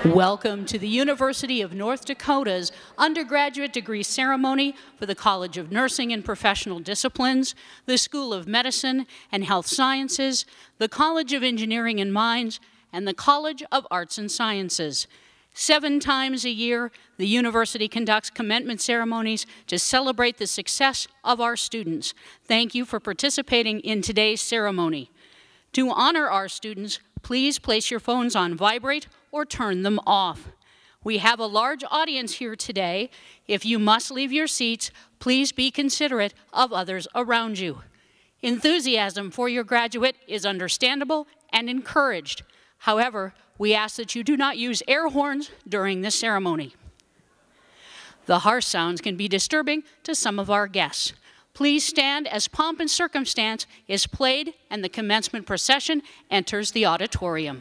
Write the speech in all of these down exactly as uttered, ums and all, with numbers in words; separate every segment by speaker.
Speaker 1: Welcome to the University of North Dakota's undergraduate degree ceremony for the College of Nursing and Professional Disciplines, the School of Medicine and Health Sciences, the College of Engineering and Mines, and the College of Arts and Sciences. Seven times a year, the university conducts commencement ceremonies to celebrate the success of our students. Thank you for participating in today's ceremony. To honor our students, please place your phones on vibrate or turn them off. We have a large audience here today. If you must leave your seats, please be considerate of others around you. Enthusiasm for your graduate is understandable and encouraged. However, we ask that you do not use air horns during this ceremony. The harsh sounds can be disturbing to some of our guests. Please stand as Pomp and Circumstance is played and the commencement procession enters the auditorium.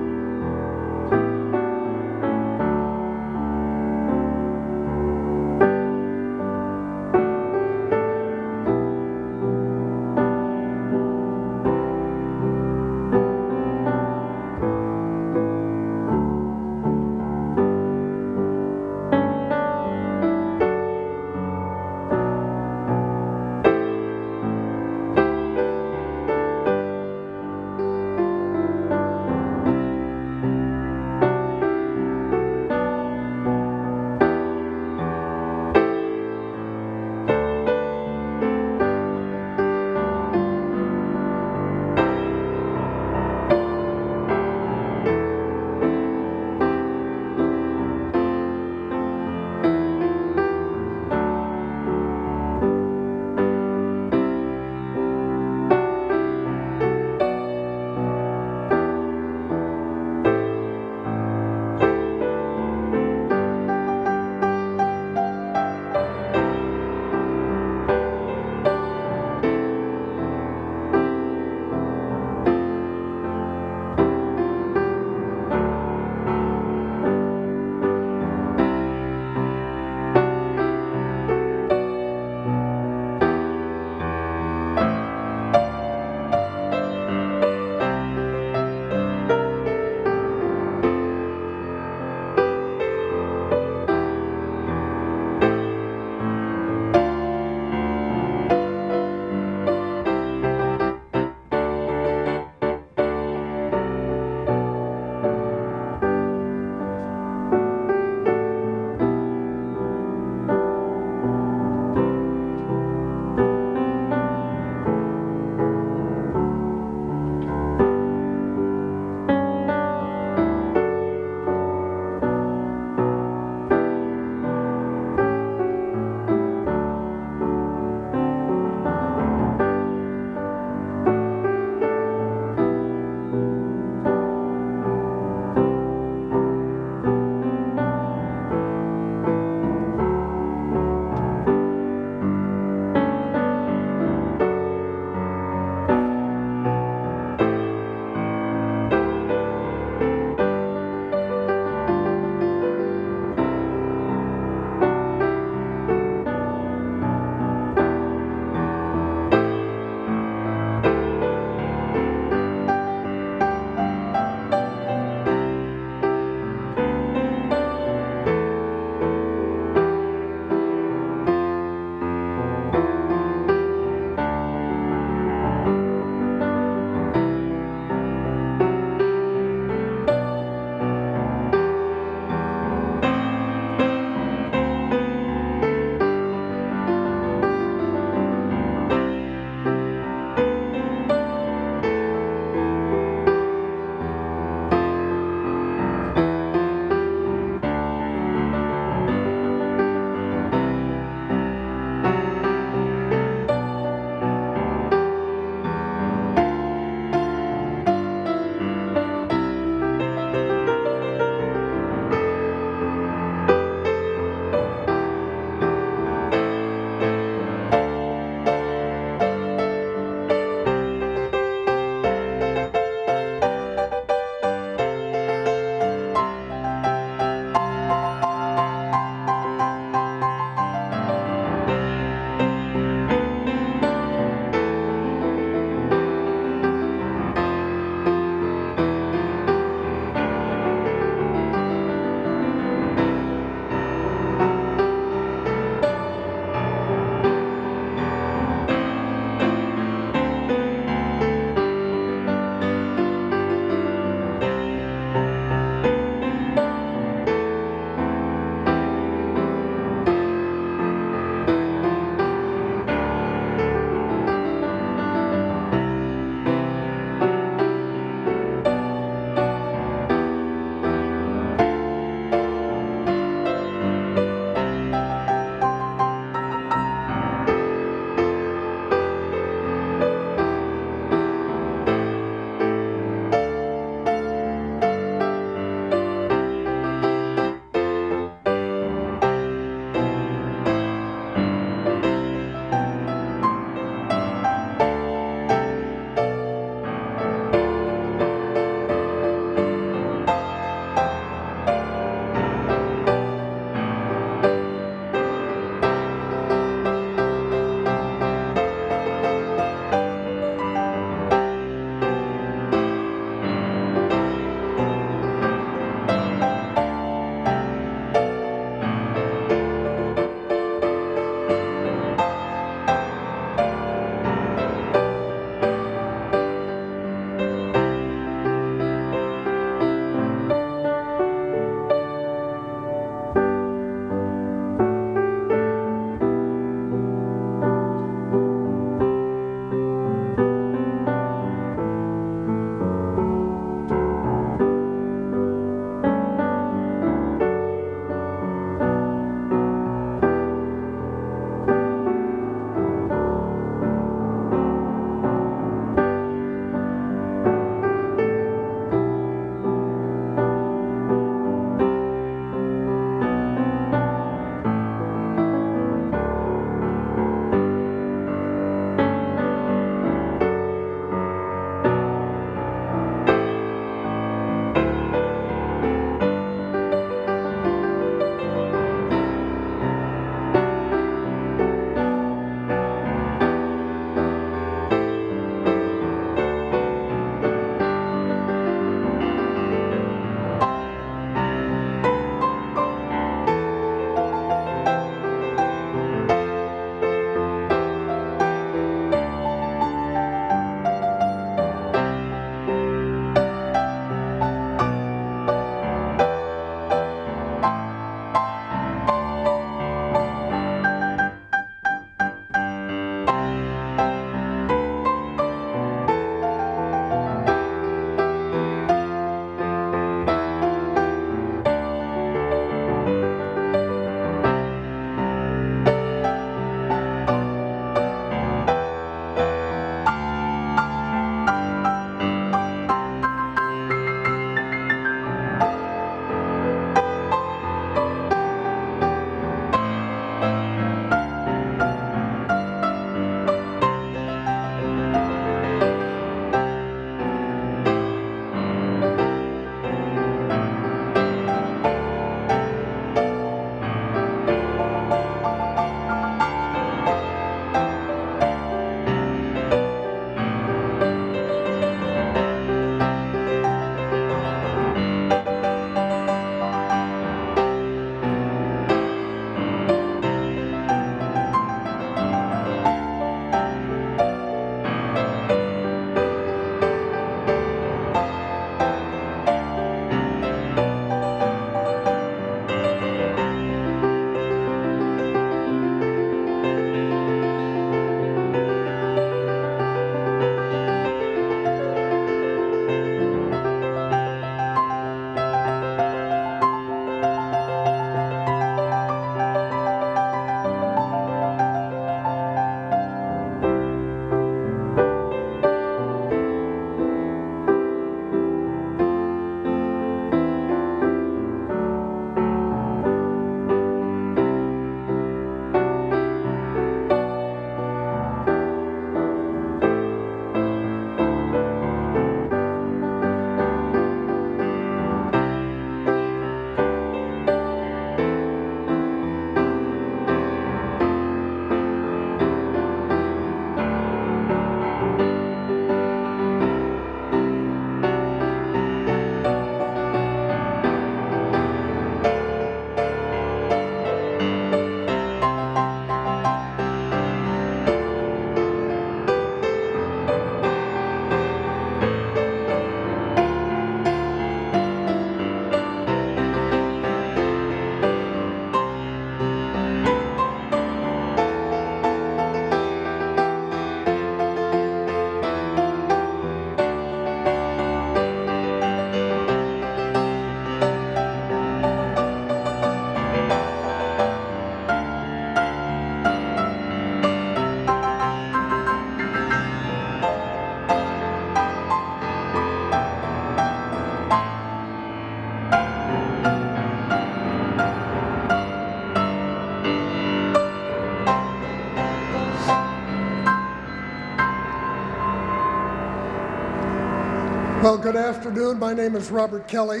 Speaker 2: Well, good afternoon. My name is Robert Kelly.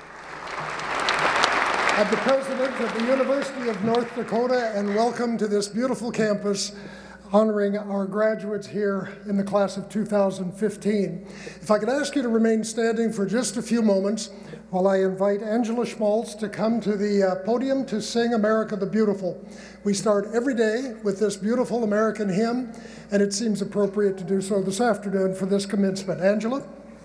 Speaker 2: I'm the president of the University of North Dakota, and welcome to this beautiful campus honoring our graduates here in the class of two thousand fifteen. If I could ask you to remain standing for just a few moments while I invite Angela Schmaltz to come to the uh, podium to sing America the Beautiful. We start every day with this beautiful American hymn, and it seems appropriate to do so this afternoon for this commencement. Angela?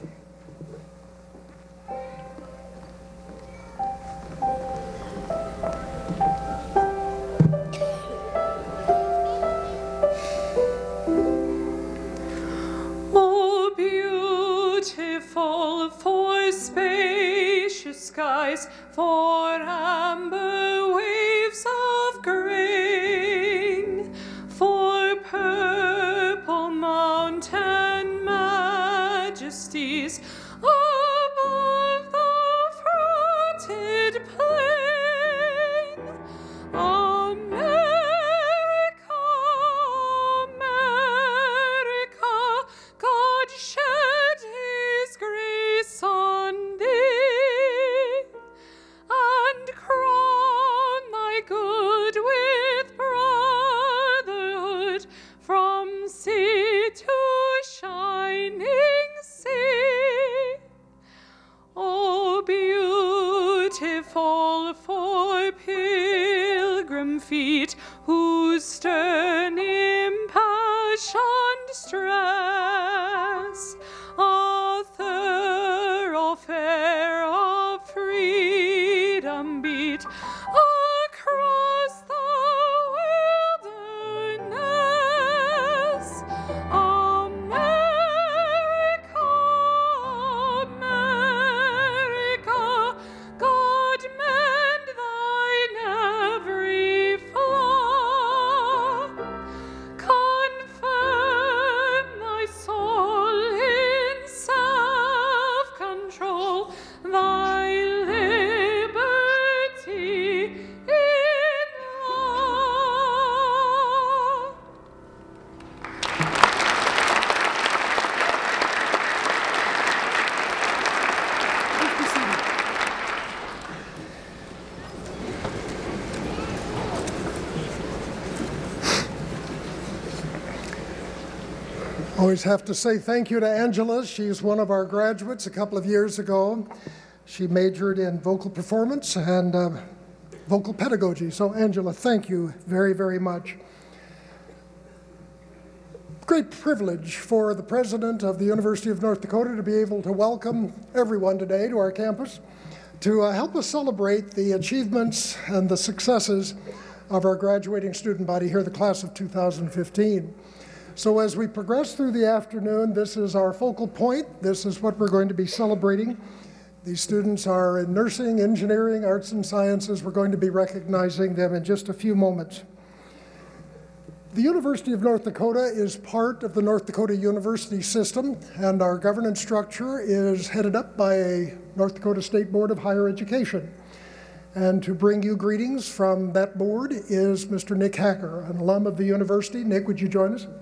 Speaker 3: Skies, for amber waves of grain, for purple mountain majesties above the fruited plain. America, America, God shed his grace on thee. Good with brotherhood from sea to shining sea. Oh, beautiful for pilgrim feet whose stern impassioned stress a thoroughfare of freedom beat. Across the wilderness, America, America, God mend thine every flaw, confirm thy soul in self-control, thy liberty.
Speaker 2: Always have to say thank you to Angela. She's one of our graduates a couple of years ago. She majored in vocal performance and uh, vocal pedagogy. So Angela, thank you very, very much. Great privilege for the president of the University of North Dakota to be able to welcome everyone today to our campus to uh, help us celebrate the achievements and the successes of our graduating student body here, the class of two thousand fifteen. So as we progress through the afternoon, this is our focal point. This is what we're going to be celebrating. These students are in nursing, engineering, arts and sciences. We're going to be recognizing them in just a few moments. The University of North Dakota is part of the North Dakota University system, and our governance structure is headed up by a North Dakota State Board of Higher Education. And to bring you greetings from that board is Mister Nick Hacker, an alum of the university. Nick, would you join us?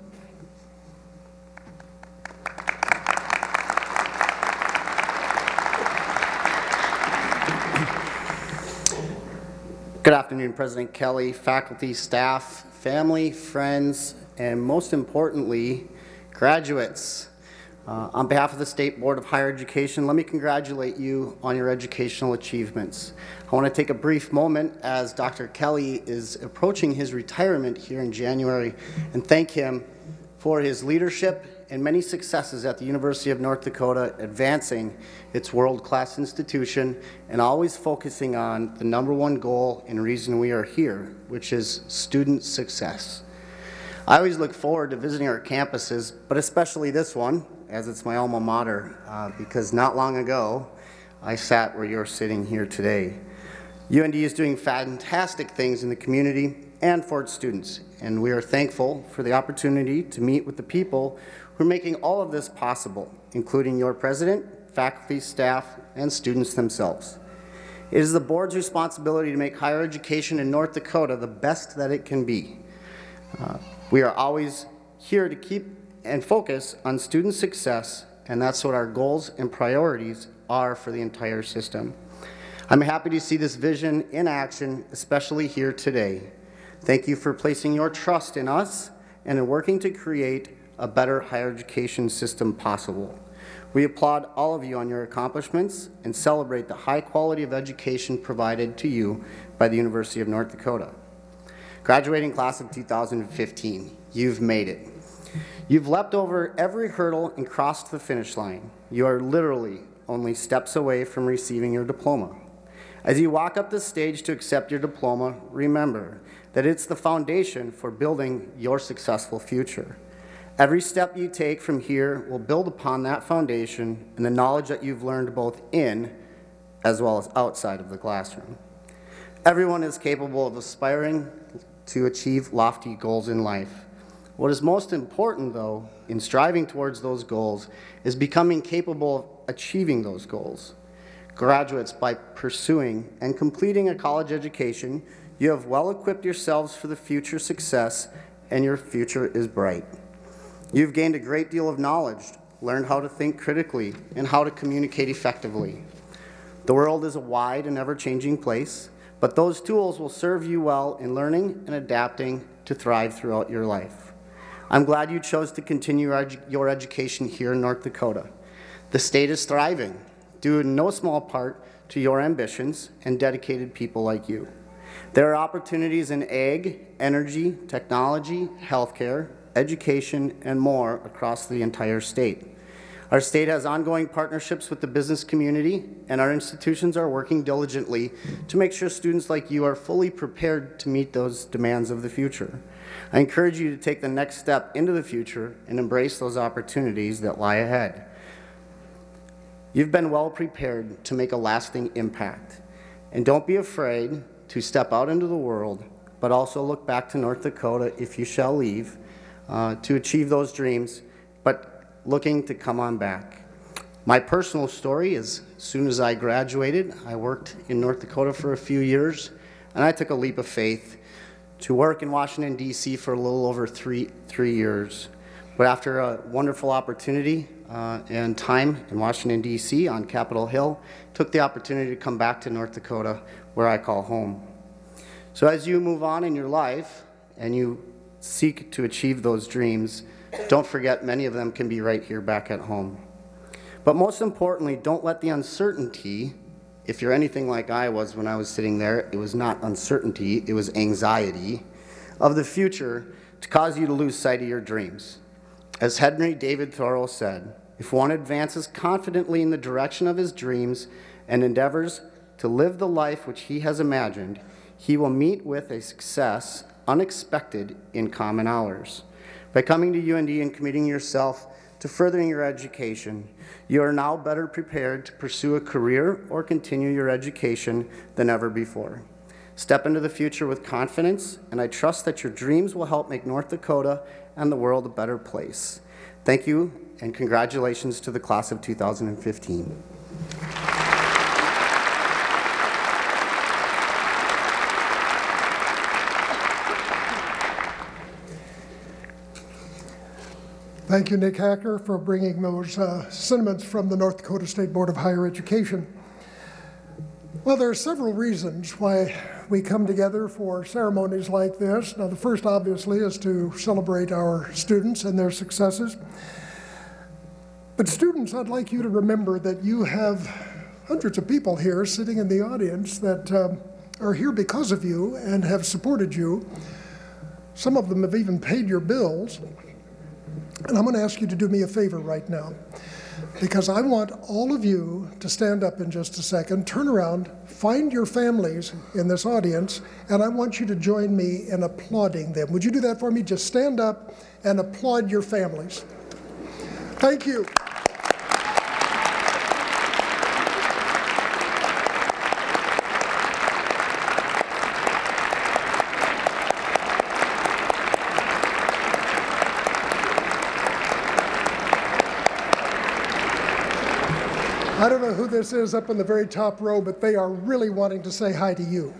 Speaker 4: Good afternoon, President Kelly, faculty, staff, family, friends, and most importantly, graduates. Uh, on behalf of the State Board of Higher Education, let me congratulate you on your educational achievements. I want to take a brief moment as Doctor Kelly is approaching his retirement here in January and thank him for his leadership and many successes at the University of North Dakota, advancing its world-class institution and always focusing on the number one goal and reason we are here, which is student success. I always look forward to visiting our campuses, but especially this one, as it's my alma mater, uh, because not long ago, I sat where you're sitting here today. U N D is doing fantastic things in the community and for its students, and we are thankful for the opportunity to meet with the people who are making all of this possible, including your president, faculty, staff, and students themselves. It is the board's responsibility to make higher education in North Dakota the best that it can be. Uh, we are always here to keep and focus on student success and that's what our goals and priorities are for the entire system. I'm happy to see this vision in action, especially here today. Thank you for placing your trust in us and in working to create a better higher education system possible. We applaud all of you on your accomplishments and celebrate the high quality of education provided to you by the University of North Dakota. Graduating class of two thousand fifteen, you've made it. You've leapt over every hurdle and crossed the finish line. You are literally only steps away from receiving your diploma. As you walk up the stage to accept your diploma, remember that it's the foundation for building your successful future. Every step you take from here will build upon that foundation and the knowledge that you've learned both in as well as outside of the classroom. Everyone is capable of aspiring to achieve lofty goals in life. What is most important, though, in striving towards those goals is becoming capable of achieving those goals. Graduates, by pursuing and completing a college education, you have well equipped yourselves for the future success, and your future is bright. You've gained a great deal of knowledge, learned how to think critically, and how to communicate effectively. The world is a wide and ever-changing place, but those tools will serve you well in learning and adapting to thrive throughout your life. I'm glad you chose to continue your, edu your education here in North Dakota. The state is thriving, due in no small part to your ambitions and dedicated people like you. There are opportunities in ag, energy, technology, healthcare, education, and more across the entire state. Our state has ongoing partnerships with the business community, and our institutions are working diligently to make sure students like you are fully prepared to meet those demands of the future. I encourage you to take the next step into the future and embrace those opportunities that lie ahead. You've been well prepared to make a lasting impact, and don't be afraid to step out into the world, but also look back to North Dakota if you shall leave, Uh, to achieve those dreams, but looking to come on back. My personal story is, as soon as I graduated, I worked in North Dakota for a few years, and I took a leap of faith to work in Washington, D C for a little over three, three years. But after a wonderful opportunity uh, and time in Washington, D C on Capitol Hill, took the opportunity to come back to North Dakota, where I call home. So as you move on in your life, and you seek to achieve those dreams, don't forget many of them can be right here back at home. But most importantly, don't let the uncertainty, if you're anything like I was when I was sitting there, it was not uncertainty, it was anxiety of the future to cause you to lose sight of your dreams. As Henry David Thoreau said, if one advances confidently in the direction of his dreams and endeavors to live the life which he has imagined, he will meet with a success unexpected in common hours. By coming to U N D and committing yourself to furthering your education, you are now better prepared to pursue a career or continue your education than ever before. Step into the future with confidence, and I trust that your dreams will help make North Dakota and the world a better place. Thank you, and congratulations to the class of two thousand fifteen.
Speaker 2: Thank you, Nick Hacker, for bringing those uh, sentiments from the North Dakota State Board of Higher Education. Well, there are several reasons why we come together for ceremonies like this. Now, the first, obviously, is to celebrate our students and their successes. But students, I'd like you to remember that you have hundreds of people here sitting in the audience that um, are here because of you and have supported you. Some of them have even paid your bills. And I'm going to ask you to do me a favor right now, because I want all of you to stand up in just a second, turn around, find your families in this audience, and I want you to join me in applauding them. Would you do that for me? Just stand up and applaud your families. Thank you. I don't know who this is up in the very top row, but they are really wanting to say hi to you.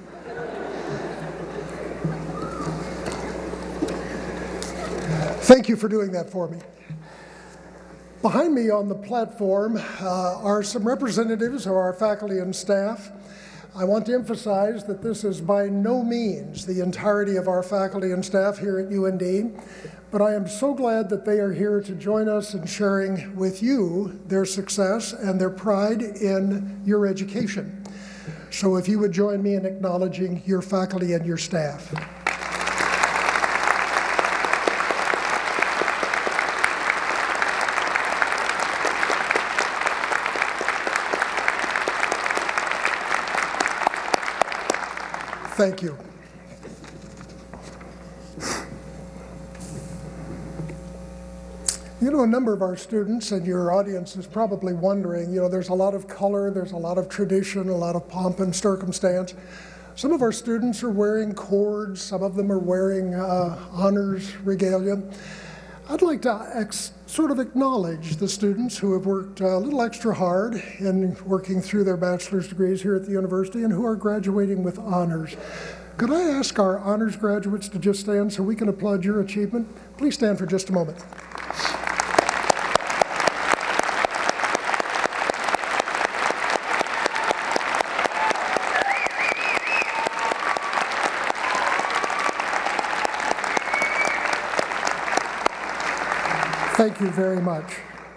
Speaker 2: Thank you for doing that for me. Behind me on the platform uh, are some representatives of our faculty and staff. I want to emphasize that this is by no means the entirety of our faculty and staff here at U N D, but I am so glad that they are here to join us in sharing with you their success and their pride in your education. So if you would join me in acknowledging your faculty and your staff. Thank you. You know, a number of our students and your audience is probably wondering, you know, there's a lot of color, there's a lot of tradition, a lot of pomp and circumstance. Some of our students are wearing cords, some of them are wearing uh, honors regalia. I'd like to ex sort of acknowledge the students who have worked a little extra hard in working through their bachelor's degrees here at the university and who are graduating with honors. Could I ask our honors graduates to just stand so we can applaud your achievement? Please stand for just a moment. Thank you very much.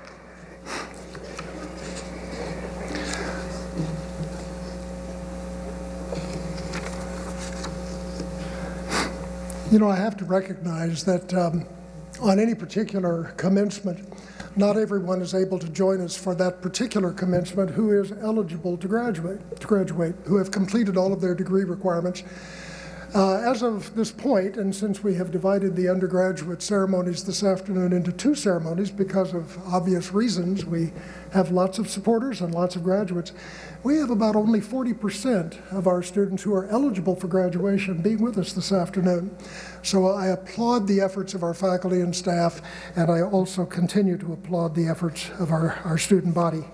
Speaker 2: You know, I have to recognize that um, on any particular commencement, not everyone is able to join us for that particular commencement who is eligible to graduate, to graduate, who have completed all of their degree requirements. Uh, as of this point, and since we have divided the undergraduate ceremonies this afternoon into two ceremonies because of obvious reasons, we have lots of supporters and lots of graduates, we have about only forty percent of our students who are eligible for graduation being with us this afternoon. So I applaud the efforts of our faculty and staff, and I also continue to applaud the efforts of our, our student body.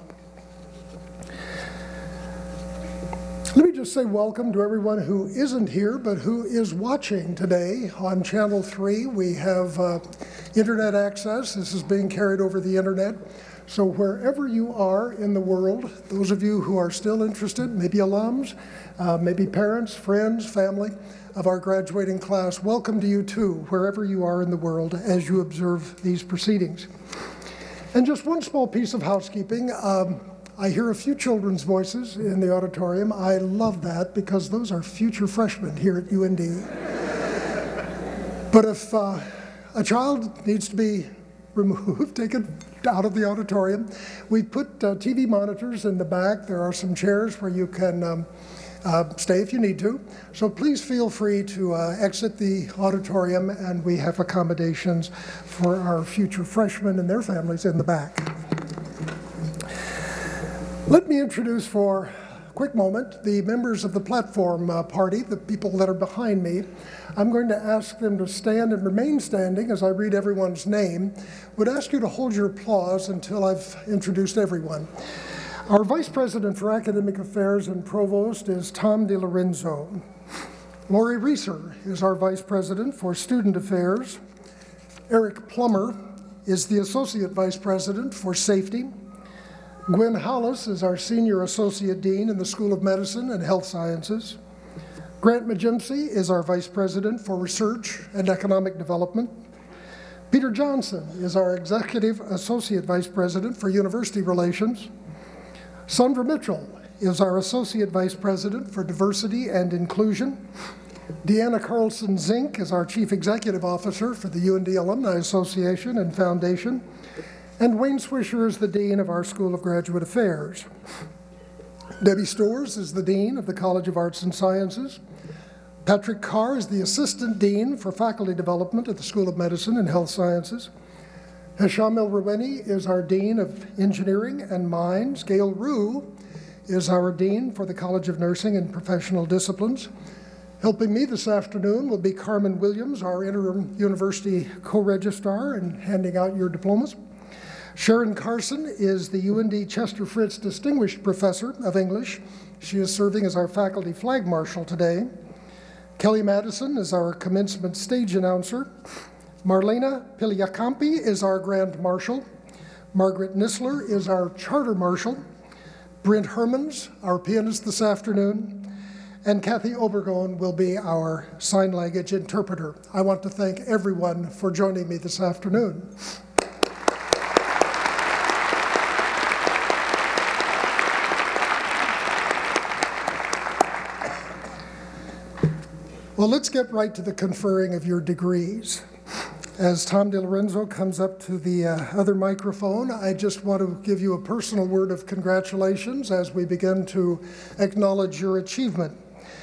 Speaker 2: Let me just say welcome to everyone who isn't here, but who is watching today on Channel three. We have uh, internet access. This is being carried over the internet. So wherever you are in the world, those of you who are still interested, maybe alums, uh, maybe parents, friends, family of our graduating class, welcome to you too, wherever you are in the world as you observe these proceedings. And just one small piece of housekeeping. Um, I hear a few children's voices in the auditorium. I love that because those are future freshmen here at U N D. But if uh, a child needs to be removed, taken out of the auditorium, we put uh, T V monitors in the back. There are some chairs where you can um, uh, stay if you need to. So please feel free to uh, exit the auditorium, and we have accommodations for our future freshmen and their families in the back. Let me introduce for a quick moment the members of the platform uh, party, the people that are behind me. I'm going to ask them to stand and remain standing as I read everyone's name. Would ask you to hold your applause until I've introduced everyone. Our Vice President for Academic Affairs and Provost is Tom DiLorenzo. Lori Reeser is our Vice President for Student Affairs. Eric Plummer is the Associate Vice President for Safety. Gwen Hollis is our Senior Associate Dean in the School of Medicine and Health Sciences. Grant Majimsi is our Vice President for Research and Economic Development. Peter Johnson is our Executive Associate Vice President for University Relations. Sandra Mitchell is our Associate Vice President for Diversity and Inclusion. Deanna Carlson Zink is our Chief Executive Officer for the U N D Alumni Association and Foundation. And Wayne Swisher is the Dean of our School of Graduate Affairs. Debbie Storrs is the Dean of the College of Arts and Sciences. Patrick Carr is the Assistant Dean for Faculty Development at the School of Medicine and Health Sciences. Hesham El-Roueni is our Dean of Engineering and Mines. Gail Rue is our Dean for the College of Nursing and Professional Disciplines. Helping me this afternoon will be Carmen Williams, our interim university co-registrar, and handing out your diplomas. Sharon Carson is the U N D Chester Fritz Distinguished Professor of English. She is serving as our faculty flag marshal today. Kelly Madison is our commencement stage announcer. Marlena Piliacampi is our grand marshal. Margaret Nisler is our charter marshal. Brent Hermans, our pianist this afternoon. And Kathy Obergone will be our sign language interpreter. I want to thank everyone for joining me this afternoon. Well, let's get right to the conferring of your degrees. As Tom DeLorenzo comes up to the uh, other microphone, I just want to give you a personal word of congratulations as we begin to acknowledge your achievement.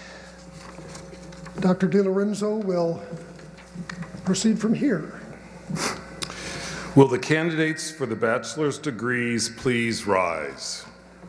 Speaker 2: Doctor DeLorenzo will proceed from here.
Speaker 5: Will the candidates for the bachelor's degrees please rise?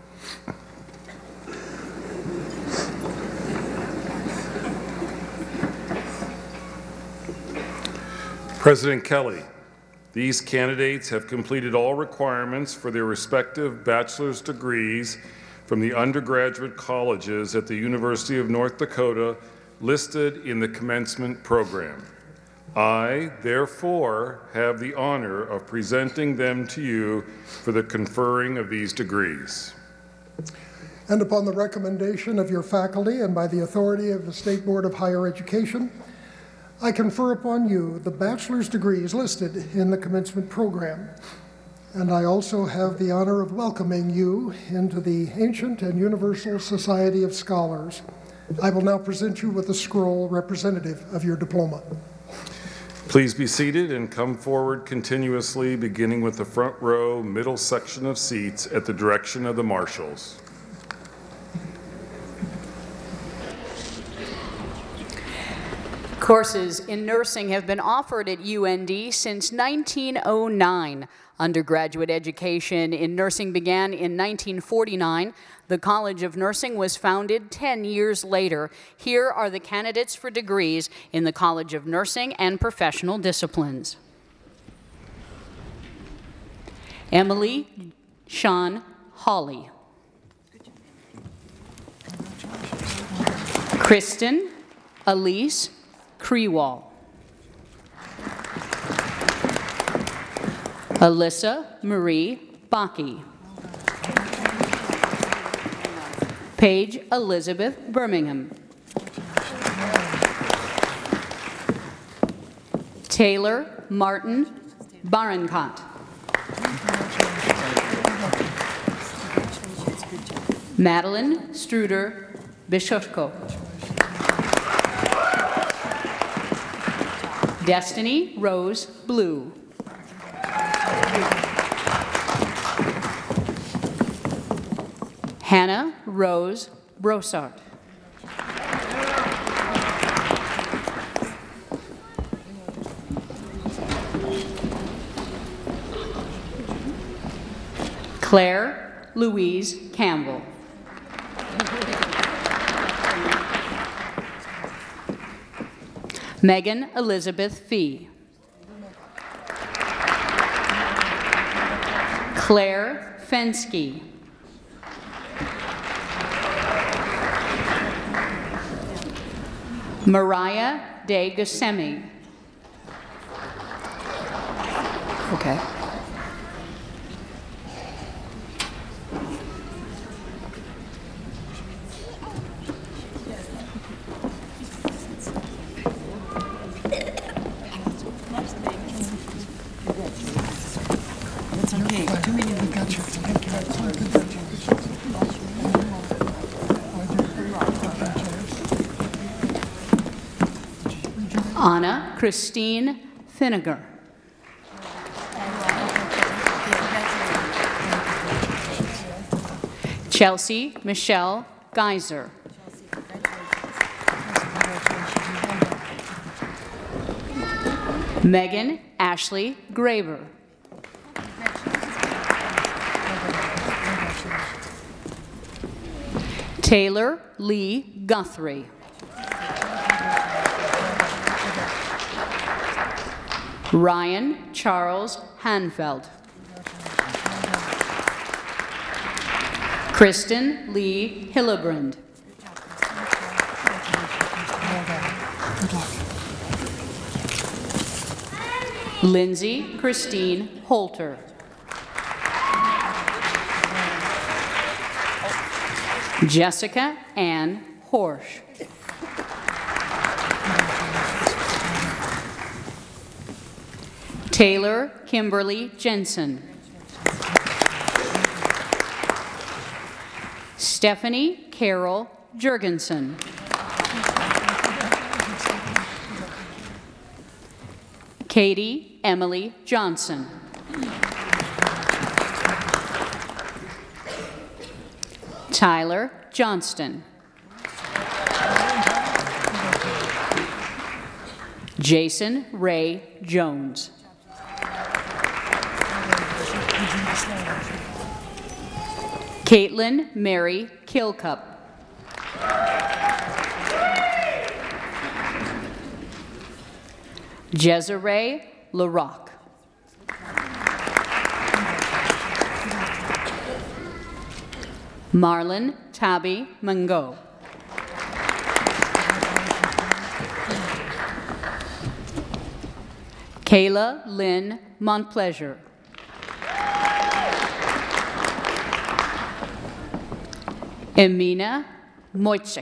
Speaker 5: President Kelly, these candidates have completed all requirements for their respective bachelor's degrees from the undergraduate colleges at the University of North Dakota listed in the commencement program. I, therefore, have the honor of presenting them to you for the conferring of these degrees.
Speaker 2: And upon the recommendation of your faculty and by the authority of the State Board of Higher Education, I confer upon you the bachelor's degrees listed in the commencement program. And I also have the honor of welcoming you into the Ancient and Universal Society of Scholars. I will now present you with a scroll representative of your diploma.
Speaker 5: Please be seated and come forward continuously, beginning with the front row, middle section of seats at the direction of the marshals.
Speaker 1: Courses in nursing have been offered at U N D since nineteen oh nine. Undergraduate education in nursing began in nineteen forty-nine. The College of Nursing was founded ten years later. Here are the candidates for degrees in the College of Nursing and Professional Disciplines. Emily Sean Hawley. Kristen Elise Krewall. Alyssa Marie Bakke. Paige Elizabeth Birmingham. Taylor Martin Barancott. Madeline Struder Bischoffko. Destiny Rose Blue. Hannah Rose Brossart. Claire Louise Campbell. Megan Elizabeth Fee. Claire Fensky. Mariah De Gusemi. Okay. Anna Christine Finnegar. Chelsea Michelle Geyser. Megan Ashley Graber. Taylor Lee Guthrie. Ryan Charles Hanfeld. Kristen Lee Hillebrand. Lindsay Christine Holter. Jessica Ann Horsch. Taylor Kimberly Jensen. Stephanie Carol Jurgensen. Katie Emily Johnson. Tyler Johnston. Jason Ray Jones. Caitlin Mary Kilcup. Jezere LaRock. Marlon Tabby Mungo. Kayla Lynn Montplaisir. Emina Moitzik.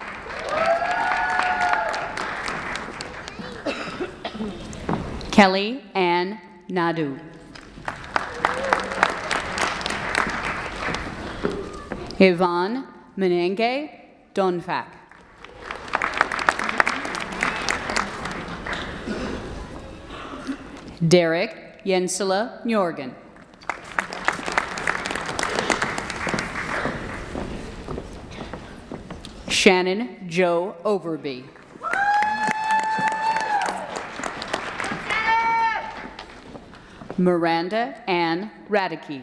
Speaker 1: Kelly Ann Nadu. Yvonne Menenge Donfak. Derek Jensela Njorgen. Shannon Joe Overby. Miranda Ann Radicke.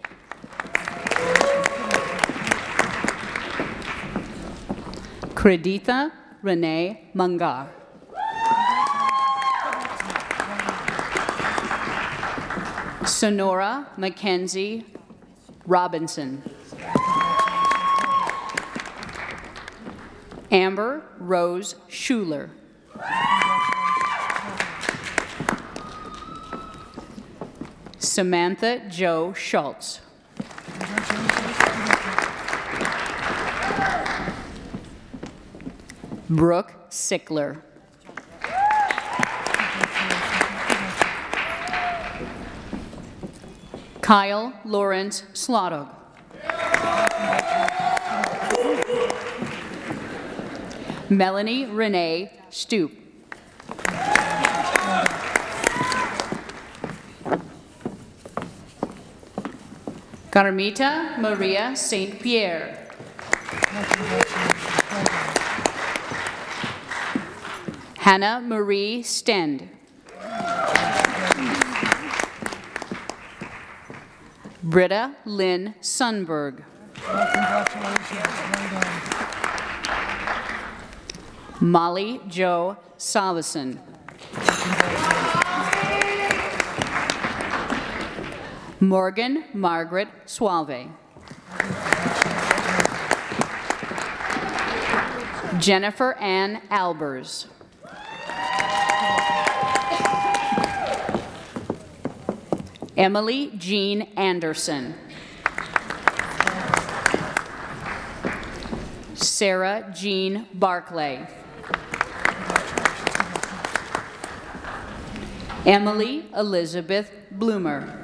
Speaker 1: Creditha Renee Mungar. Sonora Mackenzie Robinson. Amber Rose Schuler. Samantha Jo Schultz. Brooke Sickler. Kyle Lawrence Slotog. Melanie Renee Stoop. Carmita Maria Saint Pierre. Hannah Marie Stend. Britta Lynn Sunberg. Molly Jo Salveson. Morgan Margaret Suave. Jennifer Ann Albers. Emily Jean Anderson. Sarah Jean Barclay. Emily Elizabeth Bloomer.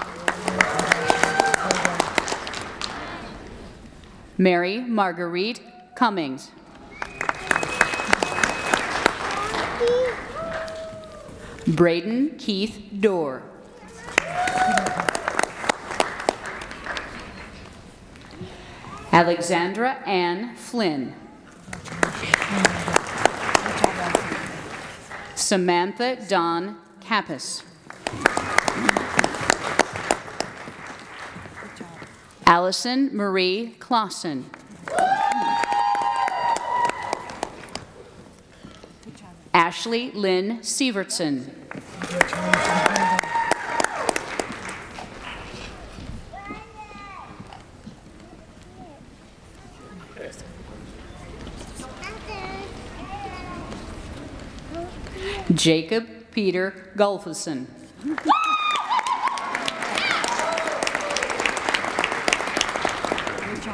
Speaker 1: Mary Marguerite Cummings. Braden Keith Dorr. Alexandra Ann Flynn. Samantha Dawn Kappas. Allison Marie Clausen. Ashley Lynn Sievertson. Jacob Peter Gulfison.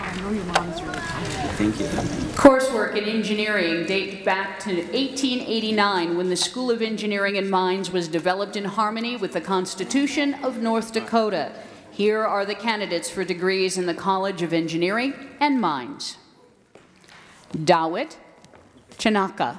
Speaker 6: Thank you.
Speaker 1: Coursework in engineering dates back to eighteen eighty-nine, when the School of Engineering and Mines was developed in harmony with the Constitution of North Dakota. Here are the candidates for degrees in the College of Engineering and Mines. Dawit Chanaka.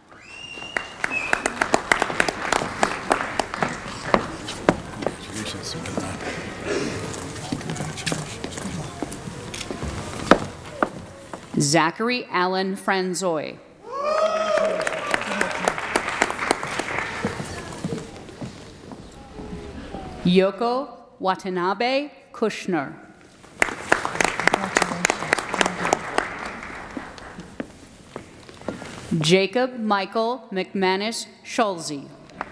Speaker 1: Zachary Allen Franzoy. Yoko Watanabe Kushner. Jacob Michael McManus Schulze.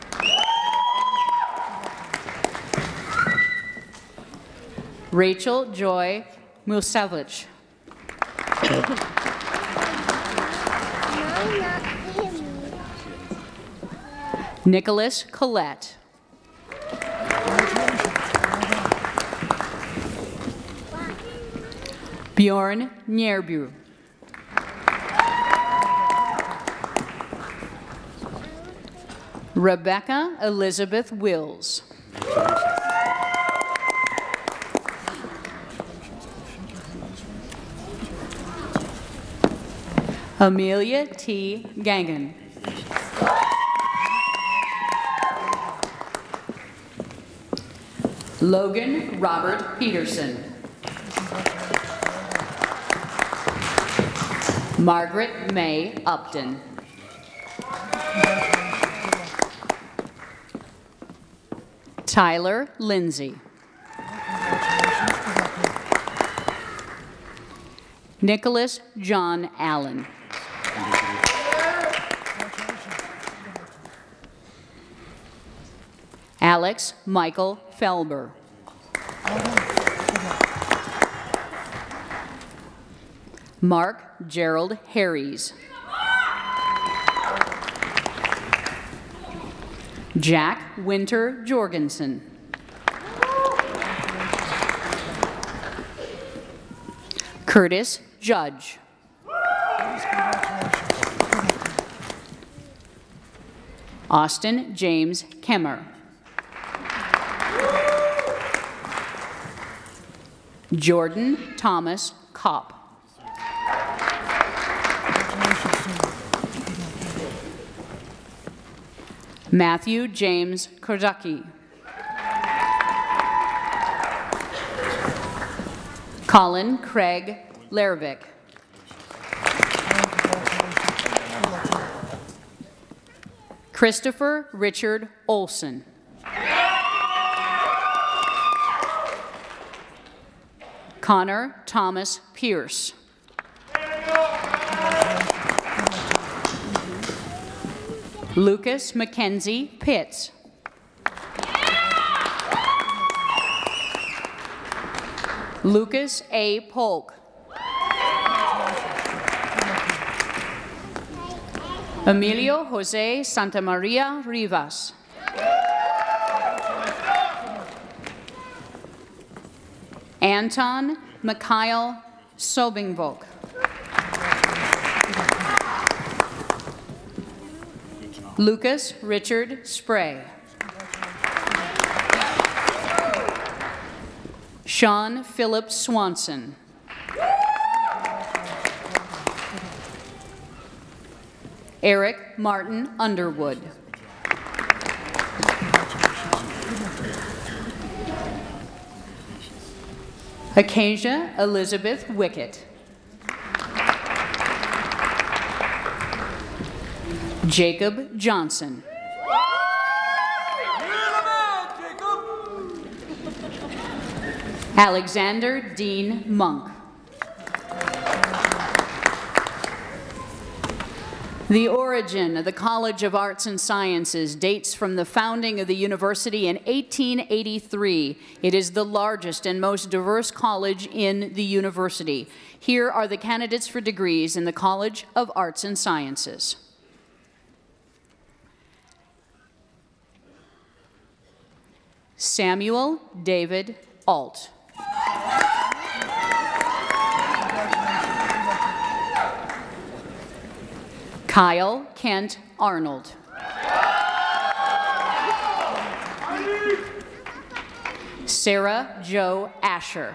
Speaker 1: Rachel Joy Musevich. Nicholas Collette. Bjorn Njerbu. Rebecca Elizabeth Wills. Amelia T. Gangan. Logan Robert Peterson. Margaret May Upton. Tyler Lindsay. Nicholas John Allen. Alex Michael Felber. Mark Gerald Harries. Jack Winter Jorgensen. Curtis Judge. Austin James Kemmer. Jordan Thomas Kopp. Matthew James Korducki. Colin Craig Lervik. Christopher Richard Olson. Connor Thomas Pierce. Lucas Mackenzie Pitts. Lucas A. Polk. Emilio Jose Santamaria Rivas. Anton Mikhail Sobingvok. Lucas Richard Spray. Sean Philip Swanson. Eric Martin Underwood. Acacia Elizabeth Wickett. Jacob Johnson. Alexander Dean Monk. The origin of the College of Arts and Sciences dates from the founding of the university in eighteen eighty-three. It is the largest and most diverse college in the university. Here are the candidates for degrees in the College of Arts and Sciences. Samuel David Alt. Kyle Kent Arnold. Sarah Jo Asher.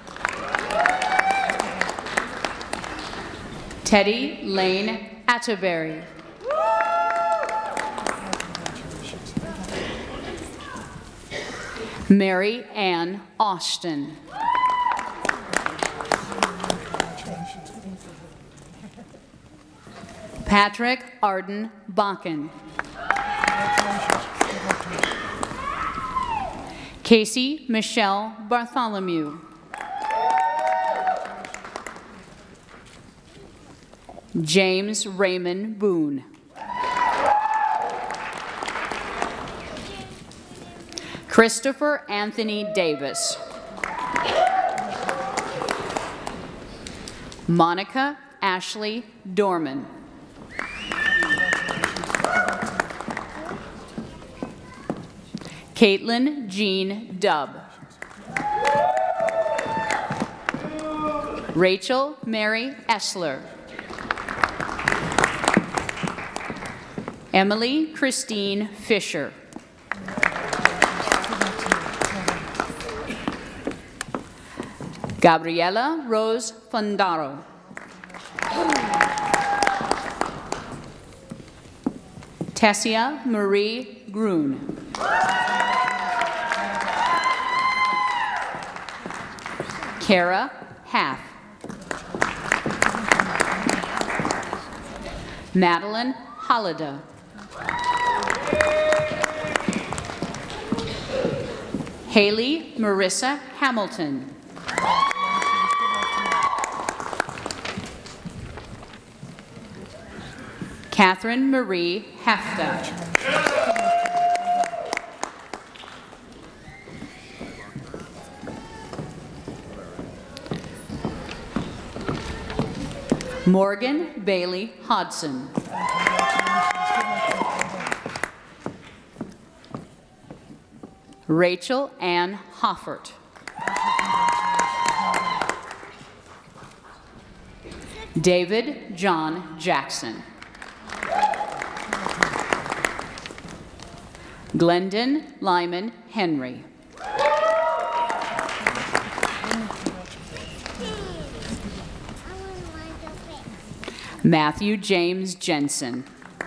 Speaker 1: Teddy Lane Atterbury. Mary Ann Austin. Patrick Arden Bakken. Casey Michelle Bartholomew. James Raymond Boone. Christopher Anthony Davis. Monica Ashley Dorman. Caitlin Jean Dubb. Rachel Mary Essler. Emily Christine Fisher. Gabriela Rose Fondaro. Tessia Marie Grun. Kara Half. Madeline Hollida. Haley Marissa Hamilton. Catherine Marie Hefta. Morgan Bailey Hodson. Rachel Ann Hoffert. David John Jackson. Glendon Lyman Henry. Matthew James Jensen.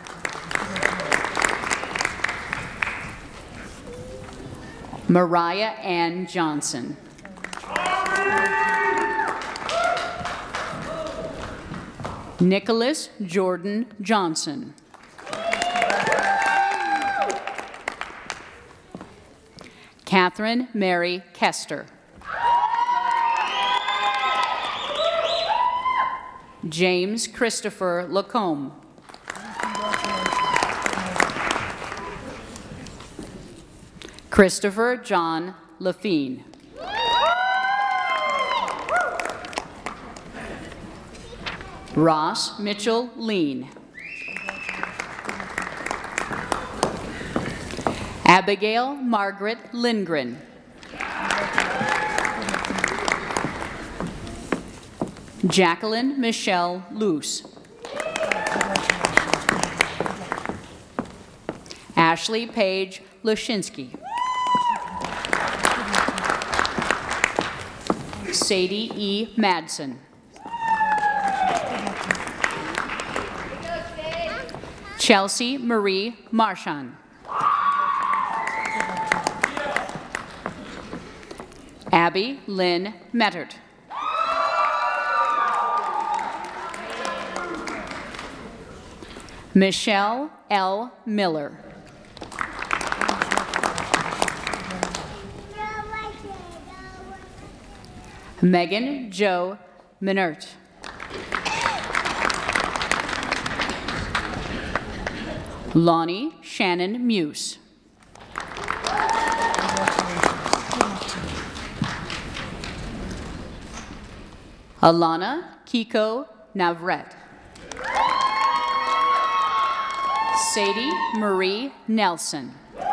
Speaker 1: Mariah Ann Johnson. Nicholas Jordan Johnson. Catherine Mary Kester. James Christopher Lacombe. Christopher John Lafine. Ross Mitchell Lean. Abigail Margaret Lindgren. Jacqueline Michelle Luce. Ashley Paige Lashinsky. Sadie E. Madsen. Chelsea Marie Marchand. Abby Lynn Mettert. Michelle L. Miller. Megan Jo Minert. Lonnie Shannon Muse. Alana Kiko Navret. Sadie Marie Nelson.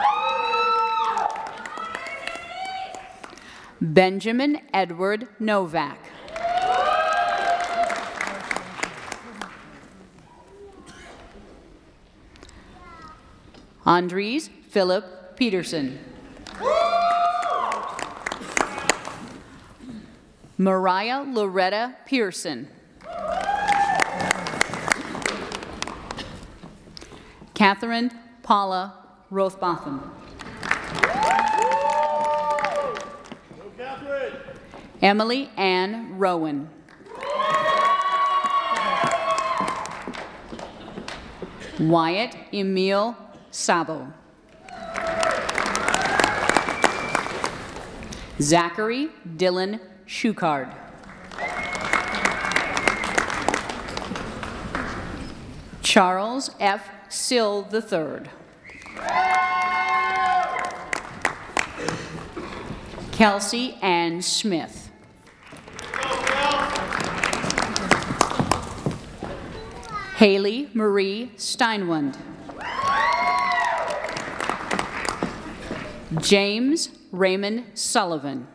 Speaker 1: Benjamin Edward Novak. Andres Philip Peterson. Mariah Loretta Pearson. Catherine Paula Rothbotham. Emily Ann Rowan. Wyatt Emil Sabo. Zachary Dylan Schuchard. Charles F. Sill the third. Kelsey Ann Smith. Haley Marie Steinwand. James Raymond Sullivan.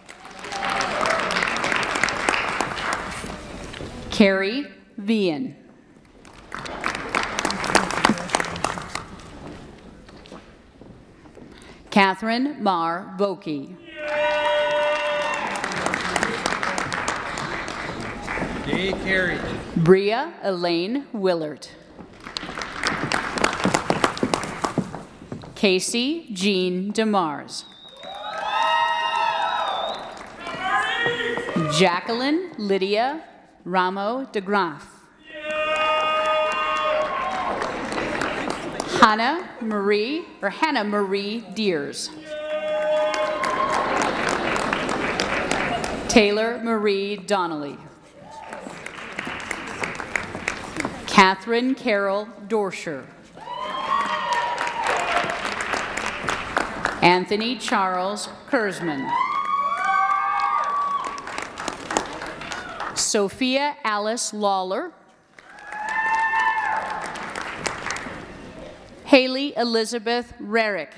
Speaker 1: Carrie Vian. Catherine Mar Vokey.
Speaker 6: Gay Carey.
Speaker 1: Bria Elaine Willert. Casey Jean DeMars. Jacqueline Lydia Ramo de Graaf. Hannah Marie, or Hannah Marie Deers. Taylor Marie Donnelly. Catherine Carol Dorsher. Anthony Charles Kurzman. Sophia Alice Lawler. Haley Elizabeth Rarick.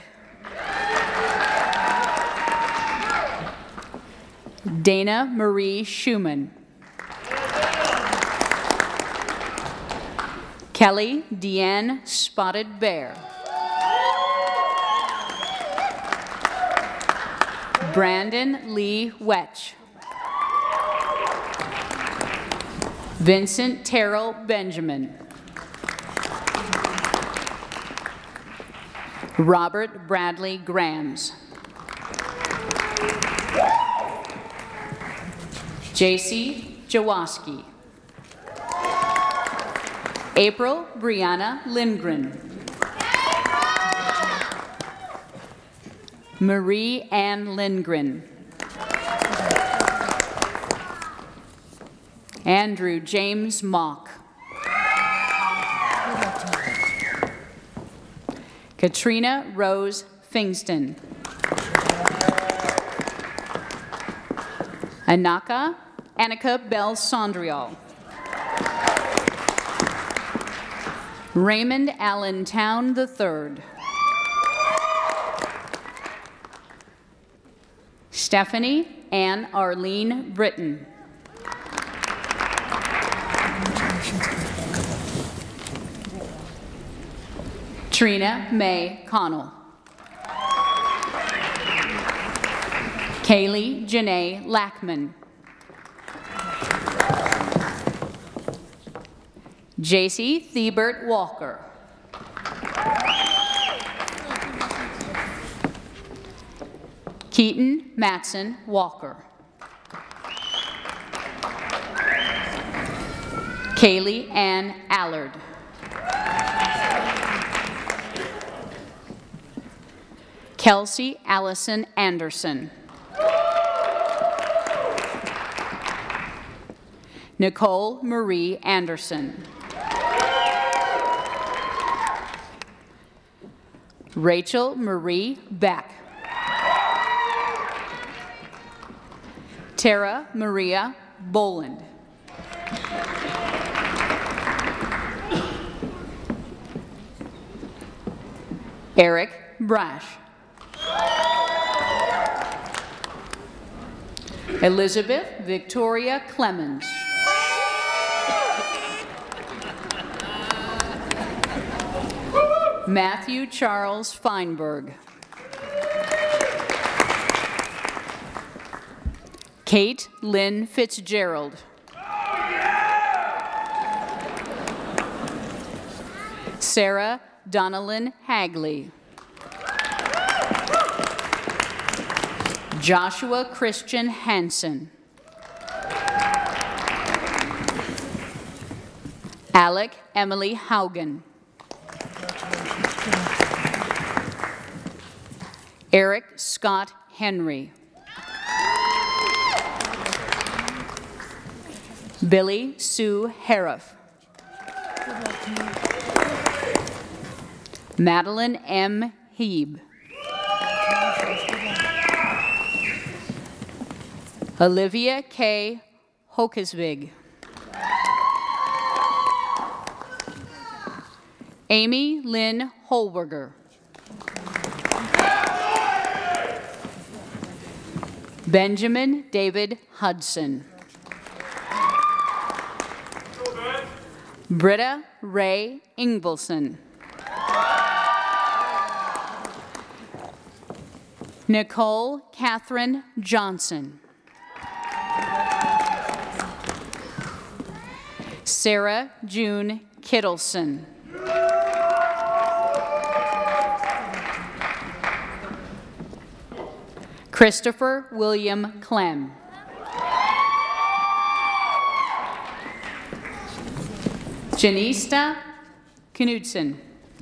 Speaker 1: Dana Marie Schumann. Kelly Deanne Spotted Bear. Brandon Lee Wetch. Vincent Terrell Benjamin. Robert Bradley Grams. J C Jawoski. April Brianna Lindgren. Marie Ann Lindgren. Andrew James Mock. Katrina Rose Fingston. Anaka Annika Bell Sondrial. Raymond Allen Town the third. Stephanie Ann Arlene Britton. Trina May Connell. Kaylee Janae Lackman. J C Thiebert Walker. Keaton Matson Walker. Kaylee Ann Allard. Kelsey Allison Anderson. Nicole Marie Anderson. Rachel Marie Beck. Tara Maria Boland. Eric Brash. Elizabeth Victoria Clemens. Matthew Charles Feinberg. Kate Lynn Fitzgerald. Sarah Donalyn Hagley. Joshua Christian Hansen. Alec Emily Haugen. Eric Scott Henry. Billy Sue Hariff. Madeline M. Heeb. Olivia K. Hokesvig. Amy Lynn Holberger. Benjamin David Hudson. Britta Ray Ingvelson. Nicole Catherine Johnson. Sarah June Kittleson. Christopher William Clem. Janista Knudsen.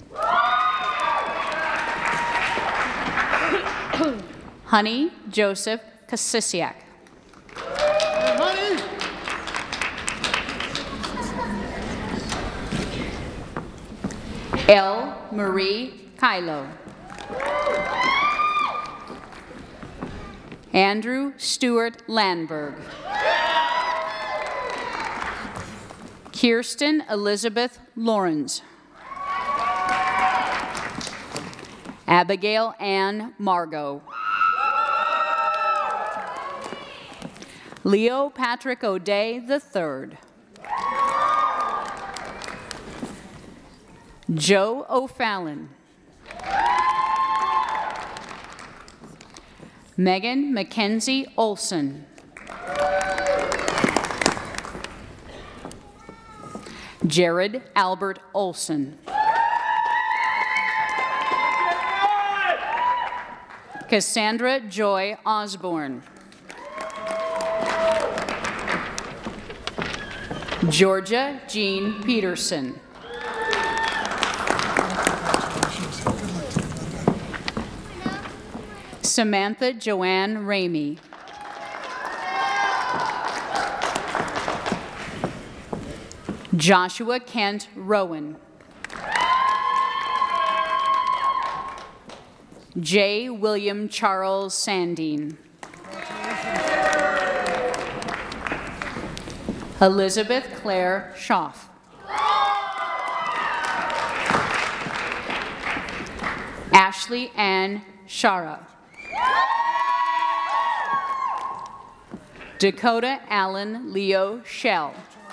Speaker 1: Honey Joseph Kasisiak. L. Marie Kylo. Andrew Stewart Landberg. Kirsten Elizabeth Lawrence. Abigail Ann Margot. Leo Patrick O'Day the third. Joe O'Fallon. Megan Mackenzie Olson. Jared Albert Olson. Cassandra Joy Osborne. Georgia Jean Peterson. Samantha Joanne Ramey. Joshua Kent Rowan. J. William Charles Sandine. Elizabeth Claire Schaff. Ashley Ann Shara. Dakota Allen Leo Shell.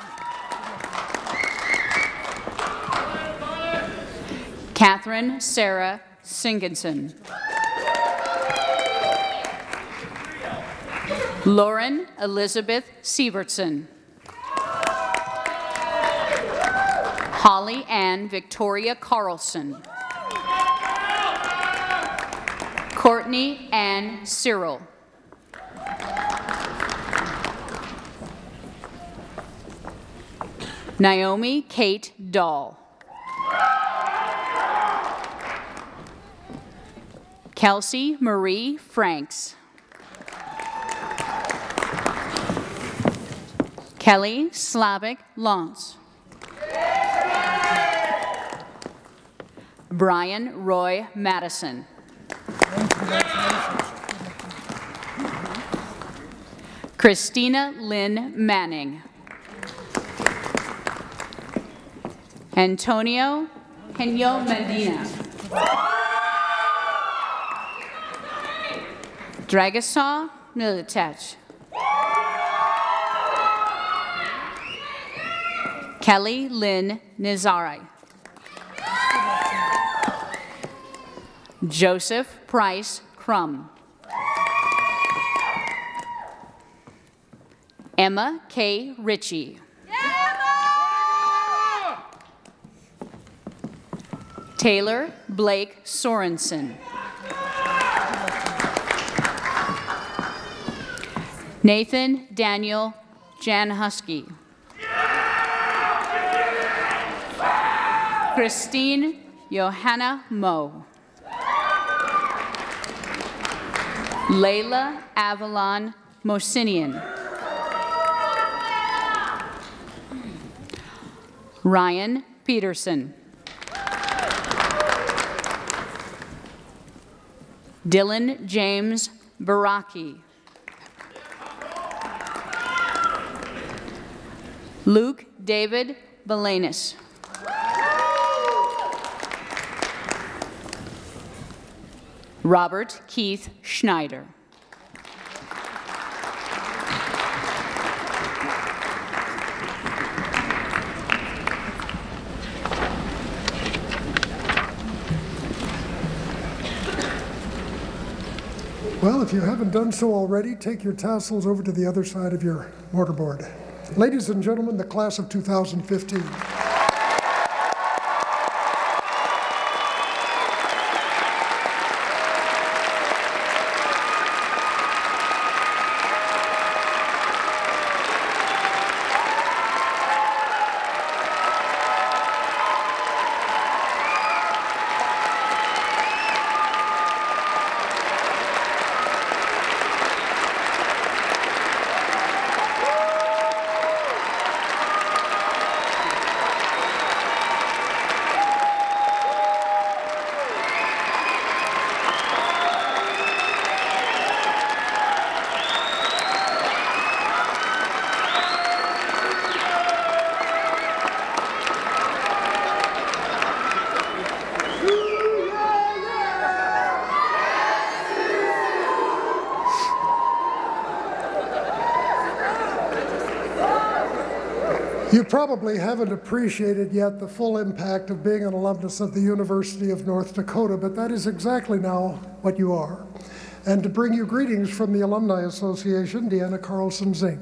Speaker 1: Catherine Sarah Sinkinson. Lauren Elizabeth Sievertson. Holly Ann Victoria Carlson. Courtney Ann Cyril. Naomi Kate Dahl. Kelsey Marie Franks. Kelly Slavic Lance. Brian Roy Madison. Christina Lynn Manning. Antonio Henyo Medina. Dragasaw Militech. Kelly Lynn Nizari. Joseph Price Crum. Emma K. Ritchie. Taylor Blake Sorensen. Nathan Daniel Janhusky. Christine Johanna Moe. Layla Avalon Mosinian. Ryan Peterson. Dylan James Baraki. Luke David Belanis. Robert Keith Schneider.
Speaker 2: Well, if you haven't done so already, take your tassels over to the other side of your mortarboard. Ladies and gentlemen, the class of two thousand fifteen. You probably haven't appreciated yet the full impact of being an alumnus of the University of North Dakota, but that is exactly now what you are. And to bring you greetings from the Alumni Association, Deanna Carlson Zink.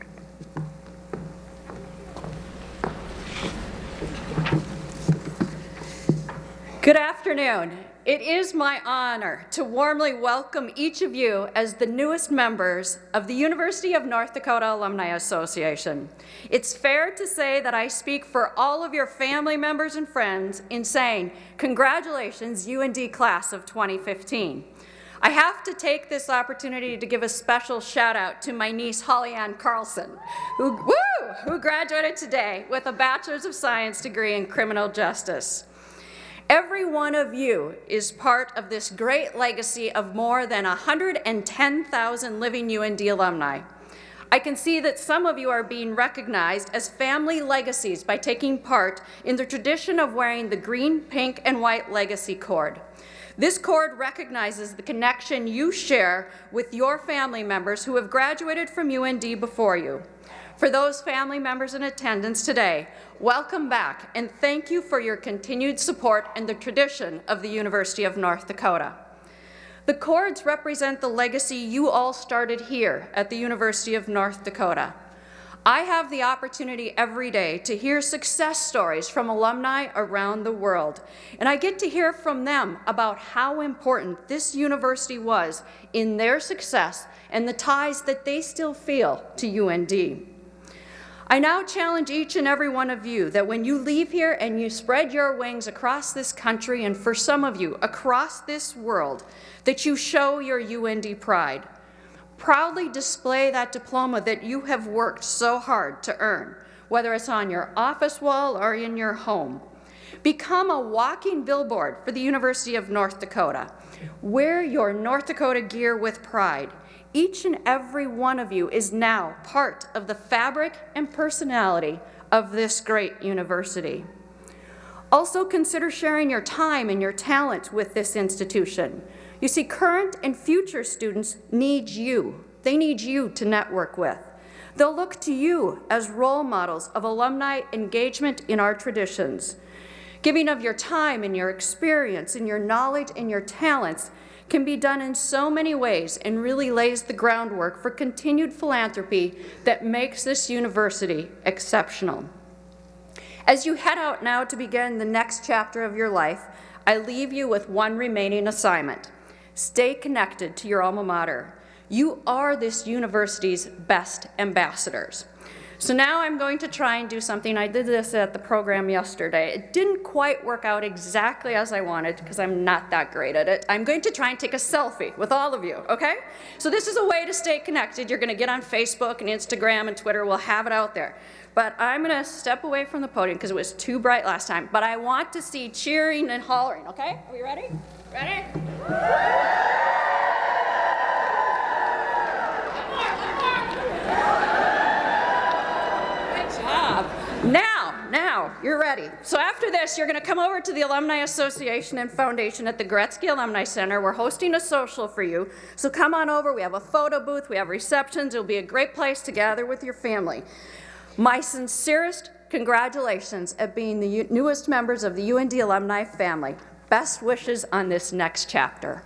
Speaker 7: Good afternoon. It is my honor to warmly welcome each of you as the newest members of the University of North Dakota Alumni Association. It's fair to say that I speak for all of your family members and friends in saying, congratulations, U N D class of twenty fifteen. I have to take this opportunity to give a special shout out to my niece, Holly Ann Carlson, who, woo, who graduated today with a Bachelor's of Science degree in Criminal Justice. Every one of you is part of this great legacy of more than one hundred ten thousand living U N D alumni. I can see that some of you are being recognized as family legacies by taking part in the tradition of wearing the green, pink, and white legacy cord. This cord recognizes the connection you share with your family members who have graduated from U N D before you. For those family members in attendance today, welcome back and thank you for your continued support and the tradition of the University of North Dakota. The cords represent the legacy you all started here at the University of North Dakota. I have the opportunity every day to hear success stories from alumni around the world, and I get to hear from them about how important this university was in their success and the ties that they still feel to U N D. I now challenge each and every one of you that when you leave here and you spread your wings across this country, and for some of you across this world, that you show your U N D pride. Proudly display that diploma that you have worked so hard to earn, whether it's on your office wall or in your home. Become a walking billboard for the University of North Dakota. Wear your North Dakota gear with pride. Each and every one of you is now part of the fabric and personality of this great university. Also consider sharing your time and your talent with this institution. You see, current and future students need you. They need you to network with. They'll look to you as role models of alumni engagement in our traditions. Giving of your time and your experience and your knowledge and your talents can be done in so many ways and really lays the groundwork for continued philanthropy that makes this university exceptional. As you head out now to begin the next chapter of your life, I leave you with one remaining assignment. Stay connected to your alma mater. You are this university's best ambassadors. So now I'm going to try and do something. I did this at the program yesterday. It didn't quite work out exactly as I wanted because I'm not that great at it. I'm going to try and take a selfie with all of you, okay? So this is a way to stay connected. You're going to get on Facebook and Instagram and Twitter. We'll have it out there. But I'm going to step away from the podium because it was too bright last time. But I want to see cheering and hollering, okay? Are we ready? Ready? Now, now, you're ready. So after this, you're going to come over to the Alumni Association and Foundation at the Gretzky Alumni Center. We're hosting a social for you. So come on over. We have a photo booth. We have receptions. It'll be a great place to gather with your family. My sincerest congratulations at being the newest members of the U N D alumni family. Best wishes on this next chapter.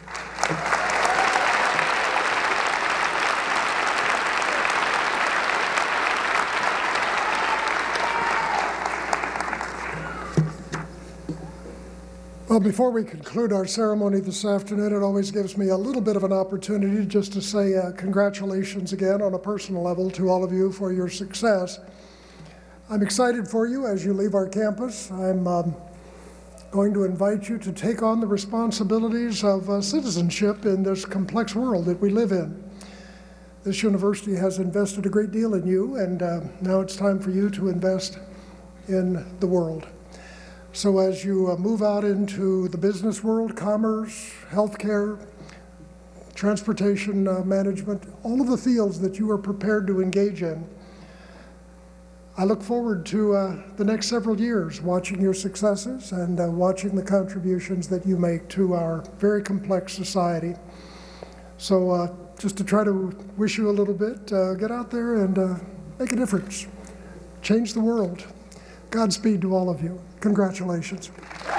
Speaker 2: Well, before we conclude our ceremony this afternoon, it always gives me a little bit of an opportunity just to say uh, congratulations again on a personal level to all of you for your success. I'm excited for you as you leave our campus. I'm um, going to invite you to take on the responsibilities of uh, citizenship in this complex world that we live in. This university has invested a great deal in you, and uh, now it's time for you to invest in the world. So as you uh, move out into the business world, commerce, healthcare, transportation uh, management, all of the fields that you are prepared to engage in, I look forward to uh, the next several years watching your successes and uh, watching the contributions that you make to our very complex society. So uh, just to try to wish you a little bit, uh, get out there and uh, make a difference. Change the world. Godspeed to all of you. Congratulations.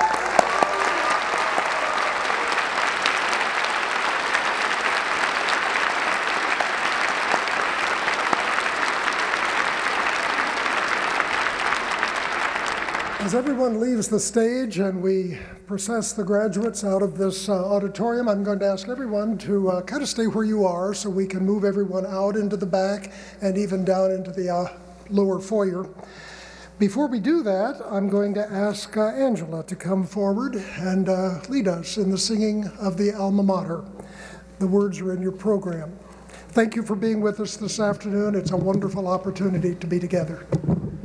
Speaker 2: As everyone leaves the stage and we process the graduates out of this uh, auditorium, I'm going to ask everyone to uh, kind of stay where you are so we can move everyone out into the back and even down into the uh, lower foyer. Before we do that, I'm going to ask uh, Angela to come forward and uh, lead us in the singing of the Alma Mater. The words are in your program. Thank you for being with us this afternoon. It's a wonderful opportunity to be together.